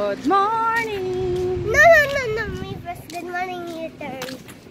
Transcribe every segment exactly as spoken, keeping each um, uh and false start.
Good morning! No, no, no, no. Me first. Good morning, your turn.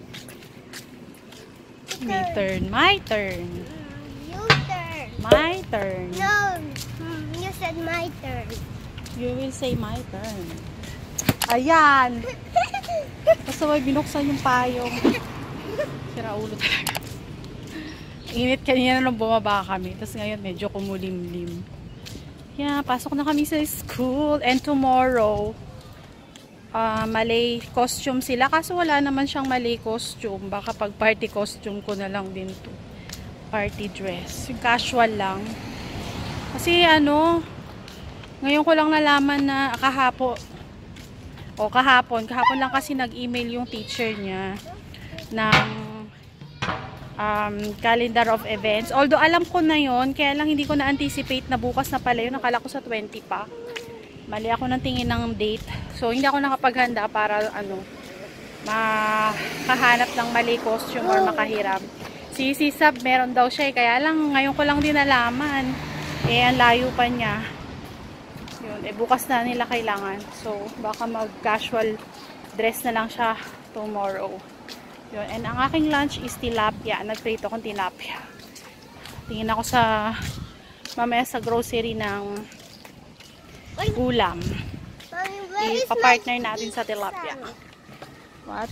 My turn, my turn. Your turn. My turn. No, you said my turn. You will say my turn. Ayan! Basta may binuksan yung payong. Sira ulo talaga. Init kanina nung bumaba kami. Tapos ngayon medyo kumulimlim. Yeah, pasok na kami sa school. And tomorrow, uh, Malay costume sila. Kaso wala naman siyang Malay costume. Baka pag party costume ko na lang din to. Party dress. Yung casual lang. Kasi ano, ngayon ko lang nalaman na kahapon. O kahapon. Kahapon lang kasi nag-email yung teacher niya ng um, calendar of events. Although alam ko na yon, kaya lang hindi ko na-anticipate na bukas na pala yun. Nakala ko sa twenty pa. Mali ako ng tingin ng date. So, hindi ako nakapaghanda para ano, makahanap ng mali costume or makahiram. Si Sisab, meron daw siya. Kaya lang, ngayon ko lang din nalaman. Eh, ang layo pa niya. Yun, eh, bukas na nila kailangan. So, baka mag-casual dress na lang siya tomorrow. Yun. And ang aking lunch is tilapia. Nagprito akong tilapia. Tingin ako sa mamaya sa grocery ng ulam. Ipa-partner natin sa tilapia. What?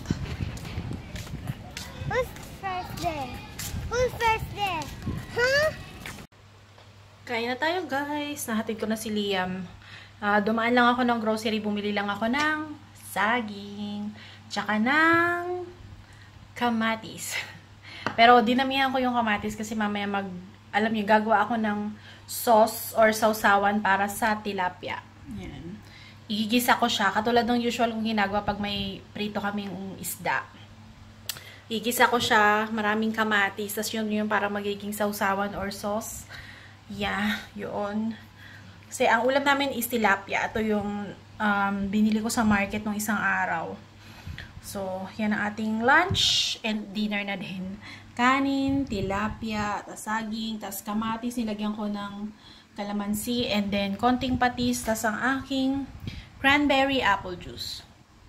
Who's first there? Who's first there? Huh? Kain na tayo, guys. Nahatid ko na si Liam. Uh, dumaan lang ako ng grocery. Bumili lang ako ng saging. Tsaka ng kamatis. Pero dinamihan ko yung kamatis kasi mamaya mag, alam niyo, gagawa ako ng sauce or sausawan para sa tilapia. Yan. Igigisa ko siya. Katulad ng usual kong ginagawa pag may prito kaming isda. Igigisa ko siya, maraming kamatis. Tapos yun yung para magiging sausawan or sauce. Yeah, yun. Kasi ang ulam namin is tilapia. Ito yung um, binili ko sa market nung isang araw. So, yan ang ating lunch and dinner na din. Kanin, tilapia, tas saging, tas kamatis, nilagyan ko ng kalamansi, and then konting patis, tas ang aking cranberry apple juice.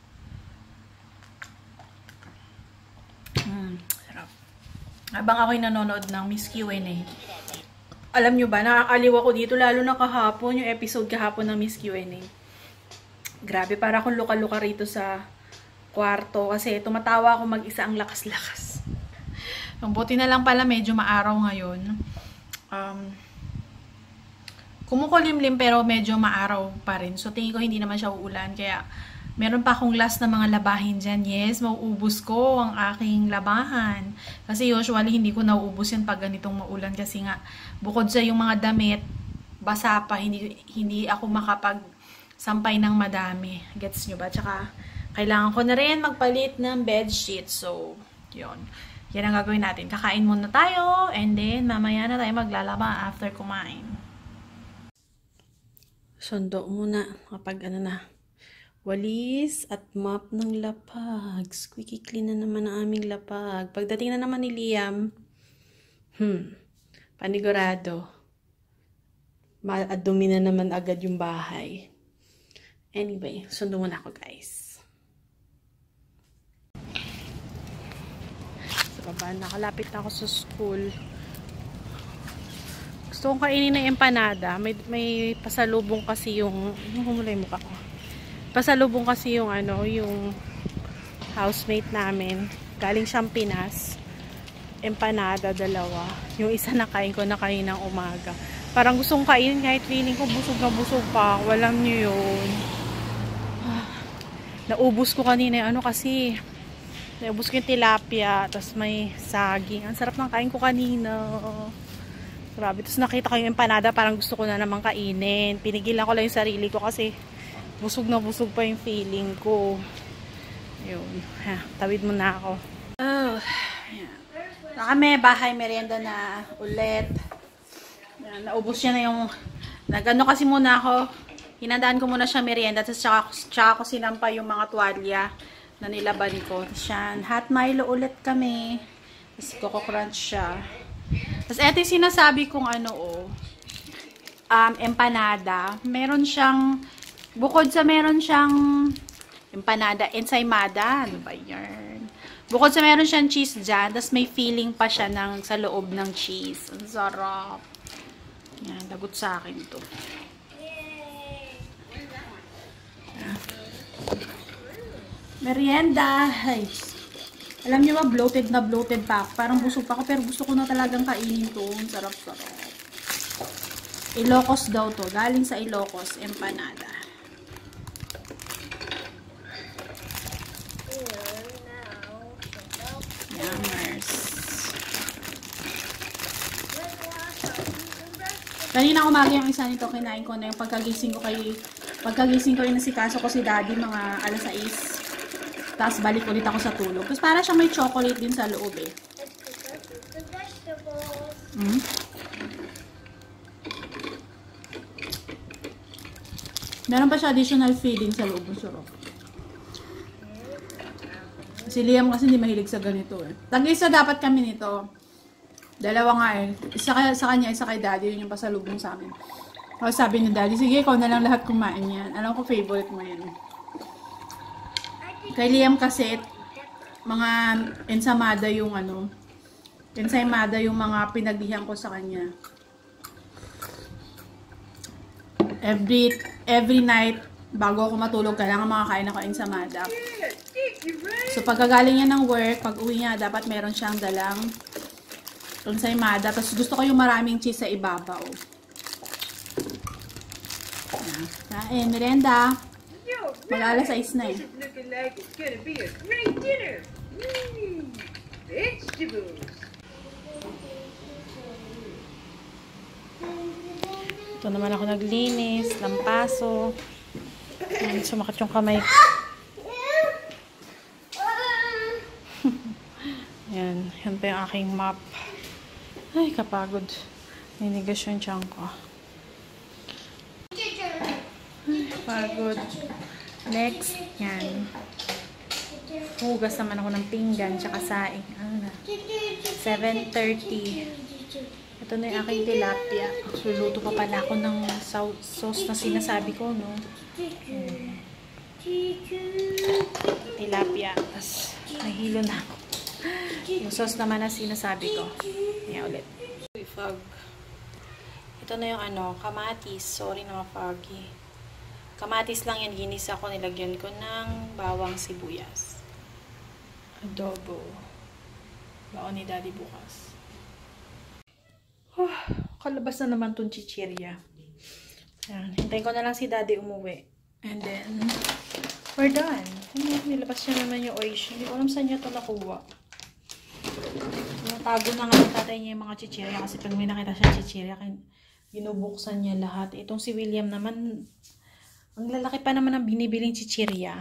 Mm, sarap. Habang ako'y nanonood ng Miss Q and A. Alam nyo ba, nakakaliw ako dito, lalo na kahapon, yung episode kahapon ng Miss Q and A. Grabe, para akong luka-luka rito sa kwarto kasi tumatawa ako mag-isa, ang lakas-lakas. Ang buti na lang pala medyo maaraw ngayon. Um, kumukulimlim pero medyo maaraw pa rin. So tingin ko hindi naman siya uulan. Kaya meron pa akong last na mga labahin dyan. Yes, mauubos ko ang aking labahan. Kasi usually hindi ko nauubos yan pag ganitong maulan. Kasi nga bukod sa yung mga damit, basa pa, hindi, hindi ako makapag-sampay ng madami. Gets nyo ba? Tsaka kailangan ko na rin magpalit ng bedsheet. So, yun. Yan ang gagawin natin. Kakain muna tayo. And then, mamaya na tayo maglalaba after kumain. Sundo muna. Kapag ano na. Walis at mop ng lapag. Squeaky clean na naman ang aming lapag. Pagdating na naman ni Liam, hmm, panigurado. Madumi na naman agad yung bahay. Anyway, sundo muna ako, guys. Baba, nakalapit na ako sa school. Gusto kong kainin ng empanada. May, may pasalubong kasi yung humulay mukha ko. Pasalubong kasi yung ano, yung housemate namin. Galing siyang Pinas. Empanada, dalawa. Yung isa nakain ko na kaninang umaga. Parang gustong kainin kahit feeling ko busog na busog pa. Walang nyo yun. Ah, naubos ko kanina yung ano kasi naubos ko yung tilapia, tapos may saging. Ang sarap ng kain ko kanina. Grabe. Tapos nakita ko yung empanada, parang gusto ko na namang kainin. Pinigilan ko lang yung sarili ko kasi busog na busog pa yung feeling ko. Yun. Ha, tawid mo na ako. Oh, yan. Na kami, bahay merienda na ulit. Yan, naubos niya na yung nagano kasi muna ako. Hinandaan ko muna siya merienda, tapos tsaka, tsaka ko sinampa yung mga tuwalya na nilaban ko. Tapos yan, hot Milo ulit kami. Tapos Coco Crunch siya. Tapos eto yung sinasabi kong ano oh, um, empanada. Meron siyang Bukod sa meron siyang empanada, ensaymada. Ano ba yan? Bukod sa meron siyang cheese dyan, tapos may feeling pa siya ng, sa loob ng cheese. Ang sarap. Yan, lagot sa akin to. Merienda. Ay. Alam niyo ba, bloated na bloated pa ako. Parang busog pa ako, pero gusto ko na talagang kainin to. Ang sarap-sarap. Ilocos daw to. Galing sa Ilocos, empanada. Yummers. Kanina umaga yung isa nito, kinain ko na yung pagkagising ko kay pagkagising ko yung nasikaso ko si daddy mga alas sais. Tapos balik ulit ako sa tulog. Tapos para siyang may chocolate din sa loob eh. Mm. Meron pa siya additional feeding sa loob. Sarap. Si Liam kasi hindi mahilig sa ganito eh. Tag-isa dapat kami nito. Dalawa nga eh. Isa kay, sa kanya, isa kay daddy. Yun yung pasalubong sa amin. Tapos sabi ni daddy, sige, ikaw na lang lahat kumain yan. Alam ko, favorite mo yan. Kay Liam kasi, mga ensamada yung ano, ensaymada yung mga pinaglihan ko sa kanya. Every, every night, bago ako matulog, kailangan makakain ako ensamada. So, pagkagaling niya ng work, pag uwi niya, dapat meron siyang dalang ensaymada. Tapos, gusto ko yung maraming cheese sa ibabaw. Kain, merenda. Mag-alas sais na eh. Ito naman ako naglinis, lampaso. Ayan, sumakit yung kamay. Yan, yan pa yung aking map. Ay, kapagod. Ninigas yung tiyan ko. Ay, pagod. Next, yan. Hugas naman ako ng pinggan, tsaka saing. Ano na? seven thirty. Ito na yung aking tilapia. Luluto pa pala ako ng sauce na sinasabi ko, no? Hmm. Tilapia. Tapos, nahilo na ako. Yung sauce naman na sinasabi ko. Yan ulit. Fog. Ito na yung ano, kamatis. Sorry na mapagi. Kamatis lang yan. Ginisa ko. Nilagyan ko ng bawang sibuyas. Adobo. Baon ni daddy bukas. Oh, kalabas na naman itong chichirya. Yan. Hintayin ko na lang si daddy umuwi. And then, we're done. Nilabas niya naman yung oish. Hindi ko alam saan niya ito nakuha. Natago na nga ng tatay niya yung mga chichirya. Kasi pag may nakita siya chichirya, binubuksan niya lahat. Itong si William naman, ang lalaki pa naman ang binibiling chichirya.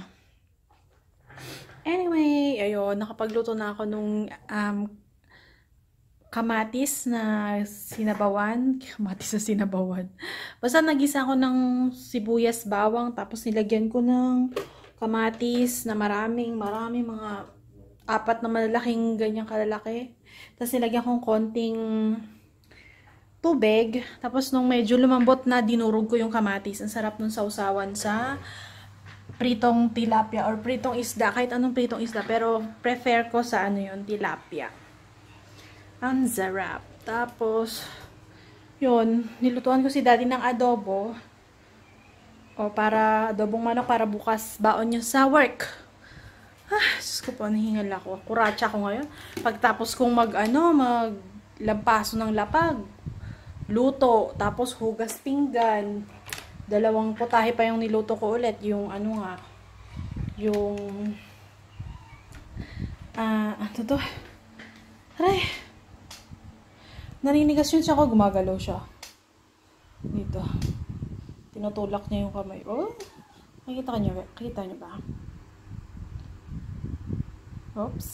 Anyway, ayun, nakapagluto na ako nung um, kamatis na sinabawan. Kamatis na sinabawan. Basta nagisa ko ng sibuyas, bawang, tapos nilagyan ko ng kamatis na maraming, maraming mga apat na malalaking ganyang kalalaki. Tapos nilagyan kong konting tubig. Tapos nung medyo lumambot na, dinurog ko yung kamatis. Ang sarap nung sausawan sa pritong tilapia or pritong isda. Kahit anong pritong isda. Pero prefer ko sa ano yun, tilapia. Ang sarap. Tapos, yun, nilutuan ko si daddy ng adobo. O para, adobong manok para bukas baon niya sa work. Ah, Diyos ko po, nahingal ako. Kuratsa ko ngayon. Pagtapos kong mag, ano, maglampaso ng lapag. Luto. Tapos hugas pinggan. Dalawang putahe pa yung niluto ko ulit. Yung, ano nga, yung, ah, uh, ano to? Aray. Naninigas yun siya ko, gumagalaw siya. Dito. Tinutulak niya yung kamay. Oh, nakita niyo, nakita niyo ba? Oops.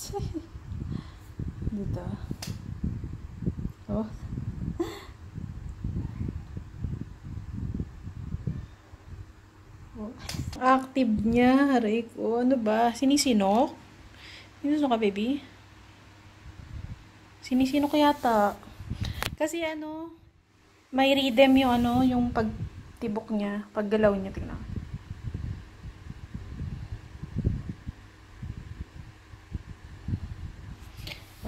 Dito. Oh. Oh. Active niya, haray ko. Ano ba? Sinisinok? Sinisinok ka, baby? Sinisinok ko yata. Kasi ano, may rhythm yung ano, yung pagtibok niya, paggalaw niya, tingnan.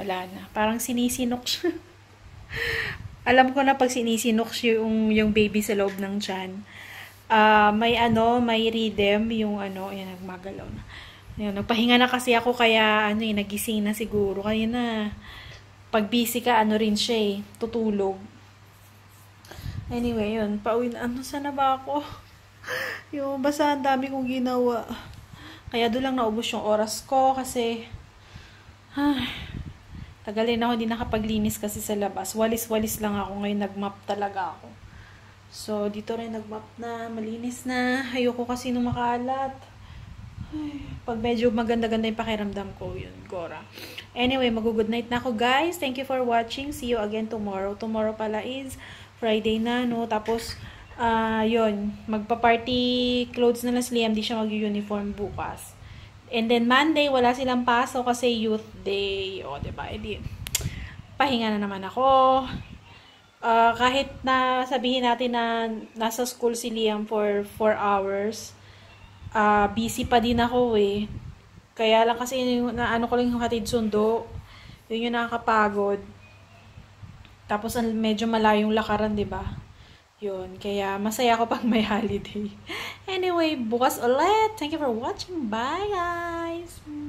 Wala na. Parang sinisinok siya. Alam ko na pag sinisinok siya yung, yung baby sa loob ng tiyan. Uh, may ano, may rhythm, yung ano, ayan, nagmagalaw na. Ayan, nagpahinga na kasi ako, kaya ano eh, nagising na siguro. Kaya na, pag busy ka, ano rin siya eh, tutulog. Anyway, yun, pauwi na. Ano, sana ba ako? Yung, basta ang dami kong ginawa. Kaya doon lang naubos yung oras ko, kasi, ay, tagalin ako, hindi nakapaglinis kasi sa labas. Walis-walis lang ako. Ngayon nagmap talaga ako. So, dito rin nagmap na. Malinis na. Ayoko kasi nung makalat. Ay, pag medyo maganda-ganda yung pakiramdam ko, yun, Gora. Anyway, mag-good night na ako, guys. Thank you for watching. See you again tomorrow. Tomorrow pala is Friday na, no? Tapos, ah, uh, yun. Magpa-party clothes na lang si Liam. Di siya mag-uniform bukas. And then, Monday, wala silang pasok kasi youth day. O, diba? Edi, pahinga na naman ako. Uh, kahit na sabihin natin na nasa school si Liam for four hours, uh, busy pa din ako eh. Kaya lang kasi, yung, na, ano ko lang yung hatid sundo. Yun yung nakakapagod. Tapos, medyo malayong lakaran, diba? Yun. Kaya, masaya ako pag may holiday. Anyway, bukas ulit. Thank you for watching. Bye, guys!